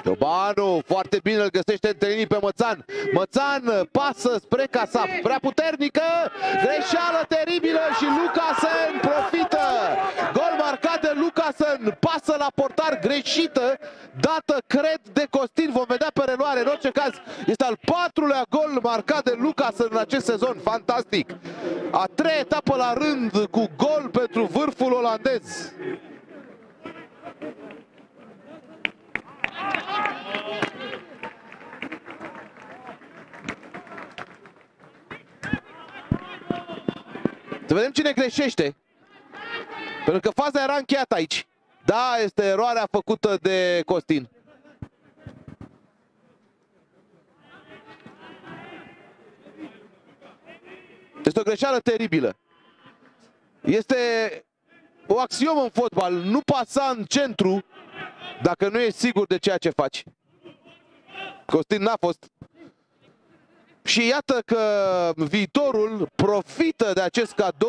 Ciobanu foarte bine îl găsește între linii pe Mățan. Mățan pasă spre Casa, prea puternică, greșeală teribilă și Lucasen profită. Gol marcat de Lucasen, pasă la portar greșită, dată cred de Costin, vom vedea pe reluare. În orice caz este al 4-lea gol marcat de Lucasen în acest sezon, fantastic. A 3-a etapă la rând cu gol pentru vârful olandez. Să vedem cine greșește. Pentru că faza era încheiată aici. Da, este eroarea făcută de Costin. Este o greșeală teribilă. Este o axiomă în fotbal. Nu pasa în centru dacă nu ești sigur de ceea ce faci. Costin n-a fost. Și iată că viitorul profită de acest cadou.